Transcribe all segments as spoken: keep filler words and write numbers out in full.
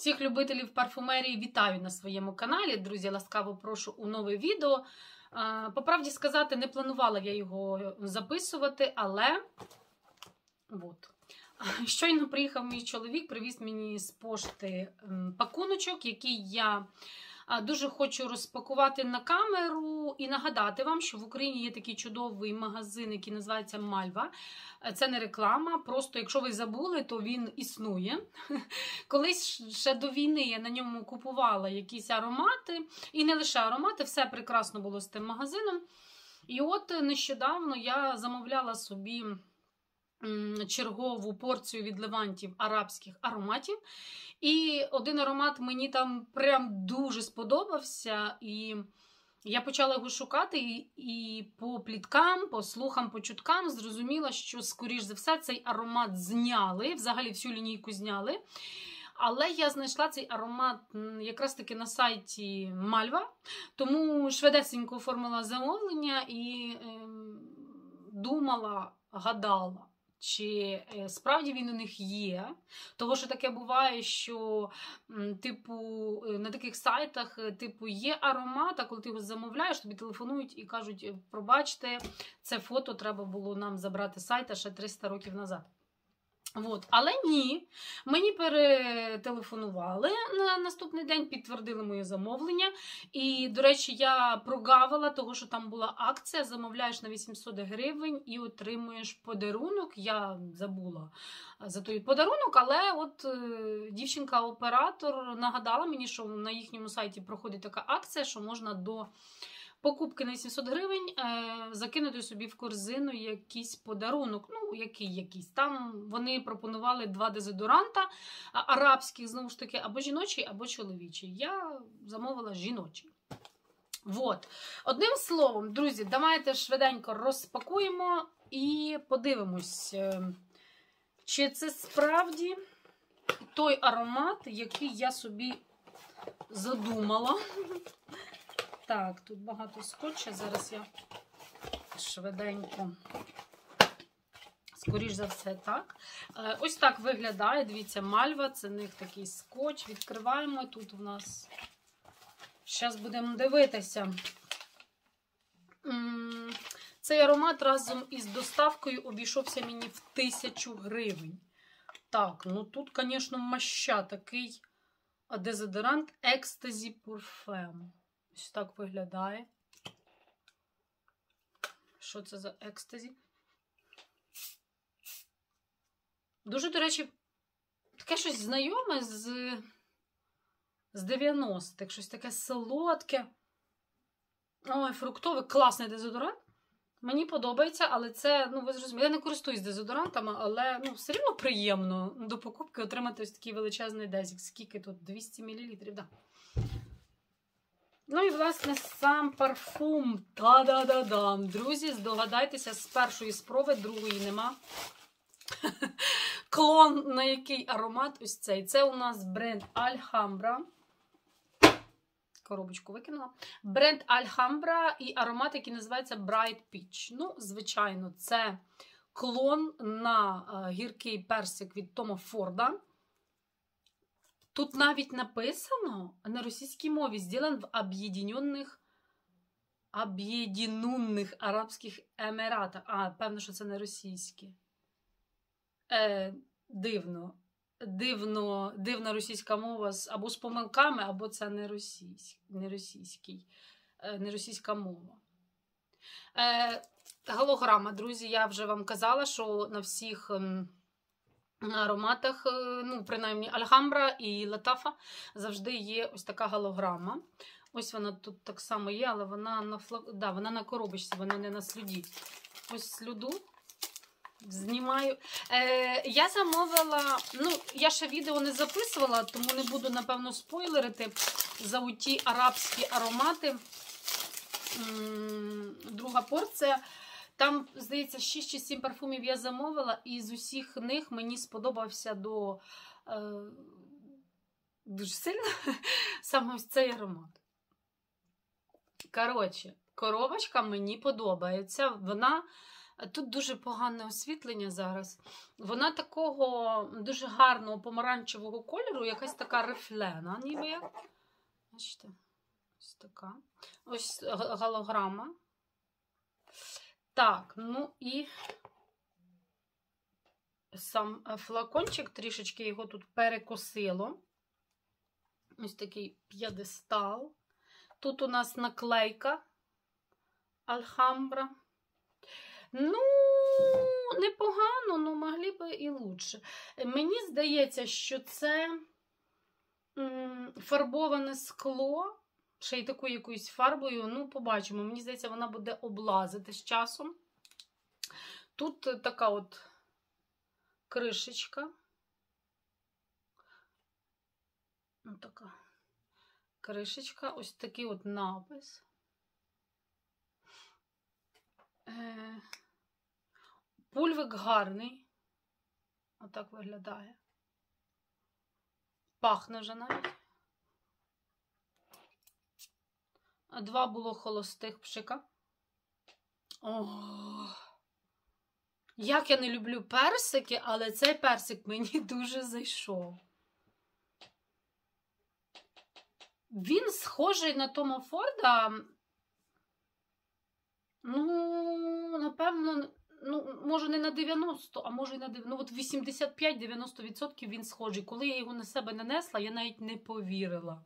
Всіх любителів парфумерії вітаю на своєму каналі. Друзі, ласкаво прошу у нове відео. По правді сказати, не планувала я його записувати, але от. Щойно приїхав мій чоловік, привіз мені з пошти пакуночок, який я дуже хочу розпакувати на камеру і нагадати вам, що в Україні є такий чудовий магазин, який називається Мальва. Це не реклама, просто якщо ви забули, то він існує. Колись ще до війни я на ньому купувала якісь аромати, і не лише аромати, все прекрасно було з тим магазином. І от нещодавно я замовляла собі чергову порцію від Левантів арабських ароматів. І один аромат мені там прям дуже сподобався, і я почала його шукати, і, і по пліткам, по слухам, по чуткам зрозуміла, що, скоріш за все, цей аромат зняли, взагалі всю лінійку зняли. Але я знайшла цей аромат якраз таки на сайті Мальва, тому швидесенько оформила замовлення і е, думала, гадала, чи справді він у них є. Того, що таке буває, що типу, на таких сайтах типу, є аромат, а коли ти його замовляєш, тобі телефонують і кажуть, пробачте, це фото треба було нам забрати з сайта ще триста років назад. От. Але ні, мені перетелефонували на наступний день, підтвердили моє замовлення. І, до речі, я прогавила, того, що там була акція, замовляєш на вісімсот гривень і отримуєш подарунок. Я забула за той подарунок, але от дівчинка-оператор нагадала мені, що на їхньому сайті проходить така акція, що можна до покупки на сімсот гривень е, закинути собі в корзину якийсь подарунок. Ну, який якийсь. Там вони пропонували два дезодоранта арабських, знову ж таки, або жіночий, або чоловічий. Я замовила жіночий. Вот. Одним словом, друзі, давайте швиденько розпакуємо і подивимось, чи це справді той аромат, який я собі задумала. Так, тут багато скотча, зараз я швиденько, скоріш за все, так. Ось так виглядає, дивіться, Мальва, це в них такий скотч, відкриваємо, тут у нас, зараз будемо дивитися. Цей аромат разом із доставкою обійшовся мені в тисячу гривень. Так, ну тут, звісно, маща, такий дезодорант Ecstasy Parfum. Ось так виглядає. Що це за екстазі? Дуже, до речі, таке щось знайоме з, з дев'яностих. Щось таке солодке. Ой, фруктове, класний дезодорант. Мені подобається, але це, ну, ви зрозуміли, я не користуюсь дезодорантами, але, ну, все рівно приємно до покупки отримати ось такий величезний дезік. Скільки тут? двісті мілілітрів, так. Да. Ну і, власне, сам парфум. Та-да-да-дам. Друзі, здогадайтеся, з першої спроби, другої нема. Клон, на який аромат ось цей. Це у нас бренд Alhambra. Коробочку викинула. Бренд Alhambra і аромат, який називається Bright Peach. Ну, звичайно, це клон на гіркий персик від Тома Форда. Тут навіть написано на російській мові «Сделан в Об'єднаних Об'єднаних Арабських Еміратах». А, певно, що це не російське. Е, дивно. Дивно. Дивна російська мова або з помилками, або це не, російськ, не, російський, е, не російська мова. Е, голограма, друзі, я вже вам казала, що на всіх... Ем, ароматах, ну, принаймні, Alhambra і Латафа завжди є ось така голограма. Ось вона тут так само є, але вона на флаг... да, вона на коробочці, вона не на слюді. Ось слюду знімаю. Е, я замовила, ну, я ще відео не записувала, тому не буду, напевно, спойлерити за оті арабські аромати. М-м, друга порція. Там, здається, шість чи сім парфумів я замовила, і з усіх них мені сподобався до е, дуже сильно саме ось цей аромат. Коротше, коробочка мені подобається. Вона Тут дуже погане освітлення зараз. Вона такого дуже гарного помаранчевого кольору, якась така рифлена, ніби як. Бачите, ось така. Ось голограма. Так, ну і сам флакончик, трішечки його тут перекосило. Ось такий п'єдестал. Тут у нас наклейка Альхамбра. Ну, непогано, ну могли б і лучше. Мені здається, що це м, фарбоване скло, ще й такою якоюсь фарбою, ну, побачимо. Мені здається, вона буде облазити з часом. Тут така от кришечка. Ось така кришечка, ось такий от напис. Е, Пульвик гарний. Отак виглядає. Пахне вже навіть. А два було холостих пшика. Ох. Як я не люблю персики, але цей персик мені дуже зайшов. Він схожий на Тома Форда. Ну, напевно, ну, може не на дев'яносто, а може і на дев'яносто, ну, от вісімдесят п'ять - дев'яносто відсотків він схожий. Коли я його на себе нанесла, я навіть не повірила.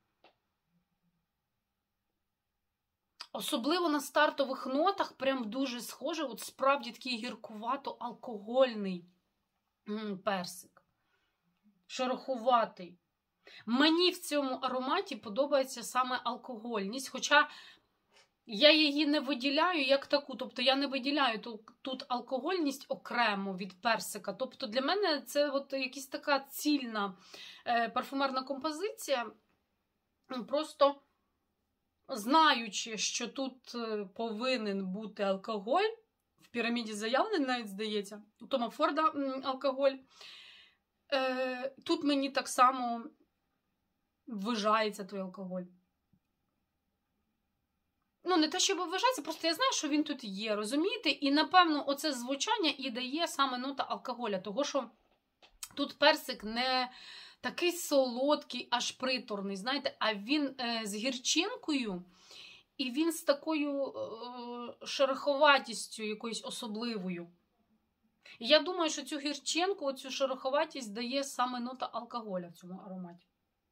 Особливо на стартових нотах прям дуже схоже, от справді такий гіркувато-алкогольний персик. Шероховатий. Мені в цьому ароматі подобається саме алкогольність, хоча я її не виділяю як таку, тобто я не виділяю тут, тут алкогольність окремо від персика. Тобто для мене це от якась така цільна е, парфумерна композиція, просто знаючи, що тут повинен бути алкоголь, в піраміді заявлений, навіть здається, у Тома Форда алкоголь, е, тут мені так само вважається той алкоголь. Ну, не те, щоб вважається, просто я знаю, що він тут є, розумієте? І, напевно, оце звучання і дає саме нота алкоголя, того, що тут персик не такий солодкий, аж приторний, знаєте, а він е, з гірчинкою, і він з такою е, шероховатістю якоюсь особливою. І я думаю, що цю гірчинку, цю шероховатість дає саме нота алкоголя в цьому ароматі.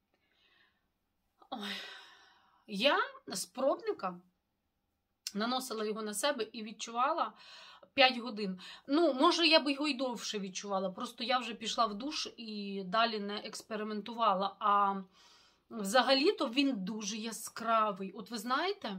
Ой. Я з пробника наносила його на себе і відчувала п'ять годин. Ну, може, я б його і довше відчувала, просто я вже пішла в душ і далі не експериментувала. А взагалі-то він дуже яскравий. От ви знаєте,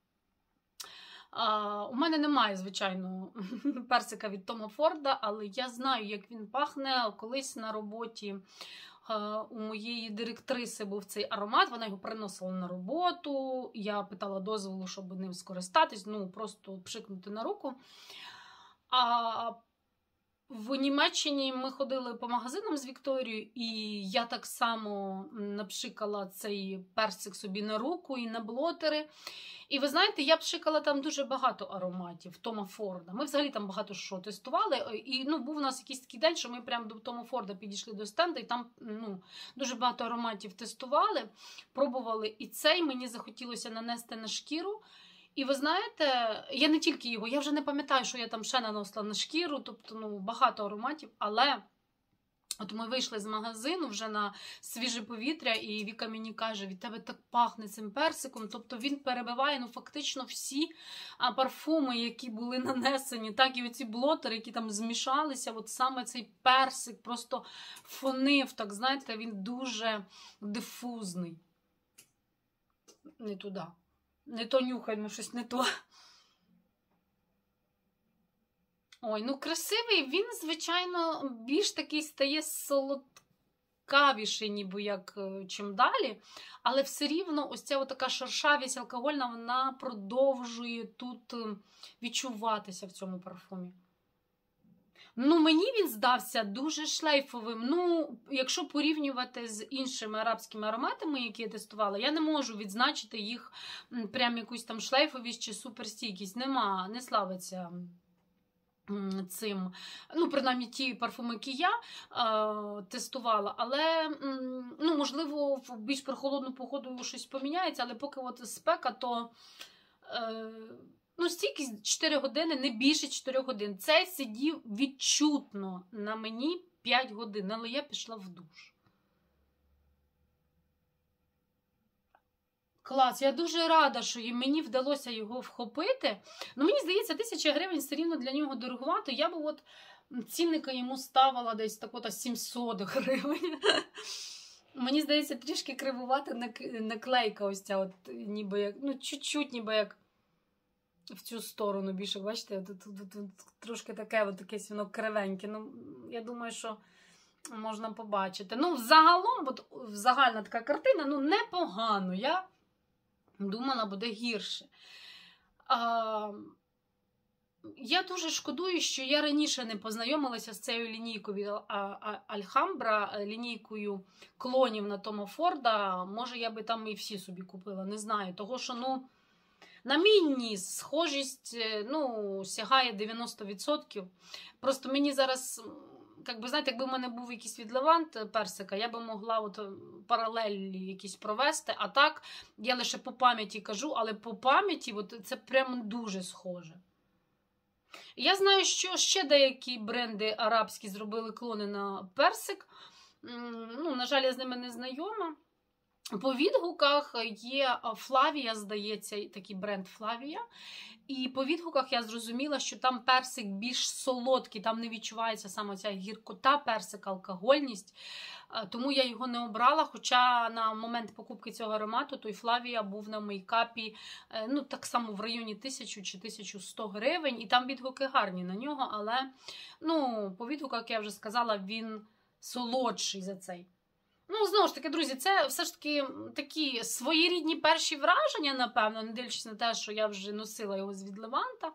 а, у мене немає, звичайно, персика від Тома Форда, але я знаю, як він пахне. Колись на роботі у моєї директриси був цей аромат, вона його приносила на роботу, я питала дозволу, щоб ним скористатись, ну, просто пшикнути на руку. А в Німеччині ми ходили по магазинам з Вікторією, і я так само напшикала цей персик собі на руку і на блотери. І ви знаєте, я пшикала там дуже багато ароматів Тома Форда. Ми взагалі там багато що тестували. І ну, був у нас якийсь такий день, що ми прямо до Тома Форда підійшли до стенду, і там ну, дуже багато ароматів тестували, пробували. І цей мені захотілося нанести на шкіру. І ви знаєте, я не тільки його, я вже не пам'ятаю, що я там ще наносила на шкіру, тобто ну, багато ароматів, але от ми вийшли з магазину вже на свіже повітря, і Віка мені каже, від тебе так пахне цим персиком, тобто він перебиває ну, фактично всі а, парфуми, які були нанесені, так і оці блотери, які там змішалися, от саме цей персик просто фонив, так знаєте, він дуже дифузний. Не туди. Не то нюхаємо, щось не то. Ой, ну красивий. Він, звичайно, більш такий стає солодкавіший, ніби як чим далі. Але все рівно ось ця така шершавість алкогольна, вона продовжує тут відчуватися в цьому парфумі. Ну, мені він здався дуже шлейфовим. Ну, якщо порівнювати з іншими арабськими ароматами, які я тестувала, я не можу відзначити їх прям якусь там шлейфовість чи суперстійкість. Нема, не славиться цим, ну, принаймні ті парфуми, які я е, тестувала, але, ну, можливо, в більш прохолодну погоду щось поміняється, але поки от спека, то е, ну, стільки чотири години, не більше чотири годин. Цей сидів відчутно на мені п'ять годин, але я пішла в душ. Клас, я дуже рада, що мені вдалося його вхопити. Ну, мені здається, тисяча гривень все рівно для нього дорогувати. Я б от цінника йому ставила десь так от сімсот гривень. Мені здається, трішки кривувати наклейка ось ця, от, ніби як, ну, чуть-чуть ніби як в цю сторону більше, бачите, тут, тут, тут, тут трошки таке, от якесь воно кривеньке. Ну, я думаю, що можна побачити. Ну, взагалом, от, загальна така картина, ну, непогано. Я думала, буде гірше. А, я дуже шкодую, що я раніше не познайомилася з цією лінійкою Альхамбра, лінійкою клонів на Тома Форда. Може, я би там і всі собі купила, не знаю. Того, що, ну, на мій ніс схожість, ну, сягає дев'яносто відсотків. Просто мені зараз, як би, знаєте, якби в мене був якийсь відливант персика, я би могла от паралелі якісь провести, а так, я лише по пам'яті кажу, але по пам'яті от це прямо дуже схоже. Я знаю, що ще деякі бренди арабські зробили клони на персик. Ну, на жаль, я з ними не знайома. По відгуках є Флавія, здається, такий бренд Флавія. І по відгуках я зрозуміла, що там персик більш солодкий, там не відчувається саме ця гіркота персика, алкогольність. Тому я його не обрала, хоча на момент покупки цього аромату той Флавія був на мейкапі, ну, так само в районі тисяча чи тисяча сто гривень. І там відгуки гарні на нього, але, ну, по відгуках, як я вже сказала, він солодший за цей. Ну, знову ж таки, друзі, це все ж таки такі своєрідні перші враження, напевно, не дивлячись на те, що я вже носила його з відливанта.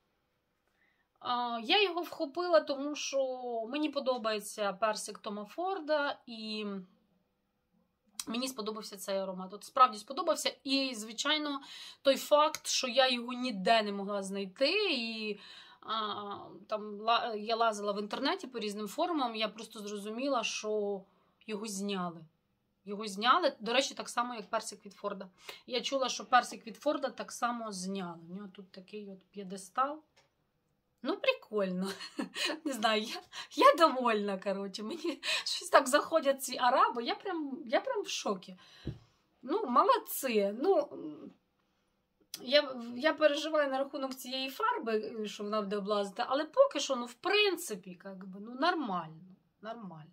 Я його вхопила, тому що мені подобається персик Тома Форда, і мені сподобався цей аромат. От справді сподобався, і, звичайно, той факт, що я його ніде не могла знайти, і а, там я лазила в інтернеті по різним форумам, я просто зрозуміла, що його зняли. Його зняли, до речі, так само, як персик від Форда. Я чула, що персик від Форда так само зняли. У нього тут такий от п'єдестал. Ну, прикольно. Не знаю, я, я довольна, коротше. Мені щось так заходять ці араби, я прям, я прям в шокі. Ну, молодці. Ну, я, я переживаю на рахунок цієї фарби, що вона буде облазити, але поки що, ну, в принципі, як би, ну, нормально. Нормально.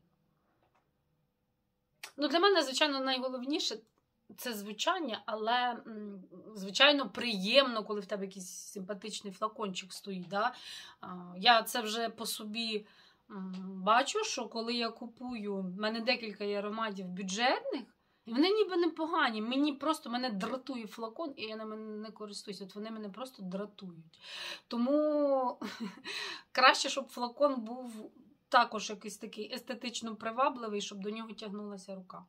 Ну, для мене, звичайно, найголовніше це звучання, але, звичайно, приємно, коли в тебе якийсь симпатичний флакончик стоїть. Да? Я це вже по собі бачу, що коли я купую, в мене декілька є ароматів бюджетних, і вони ніби непогані, мені просто, мене дратує флакон, і я ними не користуюся, от вони мене просто дратують. Тому краще, щоб флакон був також якийсь такий естетично привабливий, щоб до нього тягнулася рука.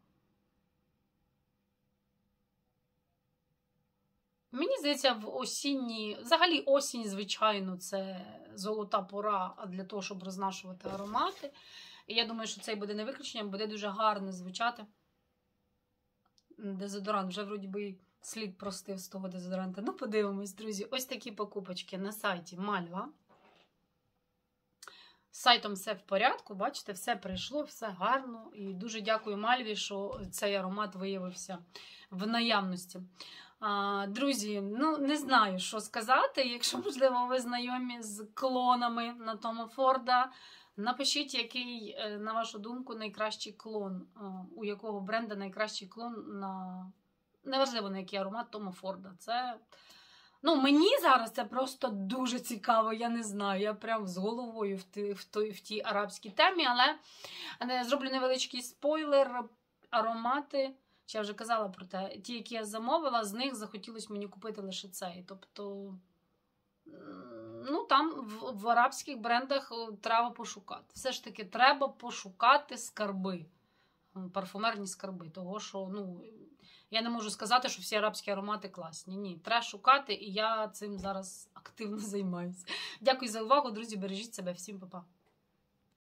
Мені здається, в осінні, взагалі осінь, звичайно, це золота пора для того, щоб рознашувати аромати. І я думаю, що цей буде не виключенням, буде дуже гарно звучати. Дезодорант, вже вроді би слід простив з того дезодоранта. Ну, подивимось, друзі. Ось такі покупочки на сайті Мальва. З сайтом все в порядку, бачите, все прийшло, все гарно. І дуже дякую Мальві, що цей аромат виявився в наявності. А, друзі, ну не знаю, що сказати. Якщо, можливо, ви знайомі з клонами на Тома Форда, напишіть, який, на вашу думку, найкращий клон, у якого бренда найкращий клон на, неважливо, на який аромат Тома Форда. Це... Ну, мені зараз це просто дуже цікаво, я не знаю, я прям з головою в, ті, в, той, в тій арабській темі, але зроблю невеличкий спойлер, аромати, чи я вже казала про те, ті, які я замовила, з них захотілося мені купити лише цей, тобто, ну, там в, в арабських брендах треба пошукати, все ж таки треба пошукати скарби. парфумерні скарби. Того, що, ну, я не можу сказати, що всі арабські аромати класні. Ні, треба шукати, і я цим зараз активно займаюся. Дякую за увагу, друзі, бережіть себе, всім па-па.